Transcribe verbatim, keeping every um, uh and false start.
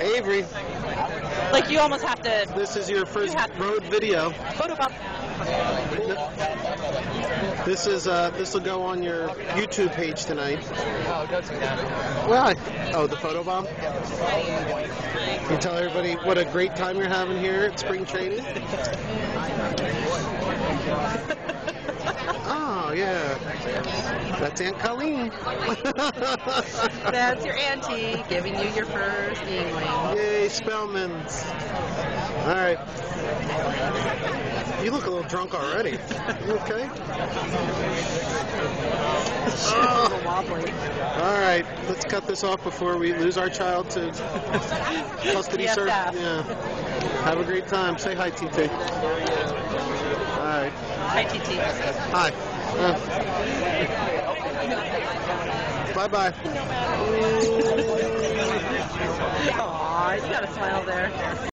Avery. Like you almost have to. This is your first road video. Photobomb. This is uh, this will go on your YouTube page tonight. Oh, don't do that. Why? Oh, the photobomb. You tell everybody what a great time you're having here at spring training. Oh yeah, that's Aunt Colleen. That's your auntie giving you your first Yingling. Yay, Spellmans. All right. You look a little drunk already. You okay? Oh, wobbly. All right, let's cut this off before we lose our child to custody service. Yeah. Have a great time. Say hi, T T. All right. Hi, T T. Hi. Uh, bye-bye. Aw, you got a smile there.